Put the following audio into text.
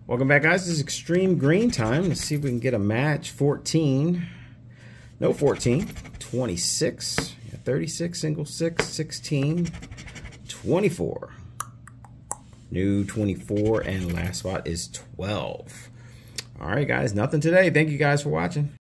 Welcome back, guys. This is Extreme Green time. Let's see if we can get a match. 14. No 14. 26. 36, single 6. 16. 24. New 24. And last spot is 12. All right, guys. Nothing today. Thank you guys for watching.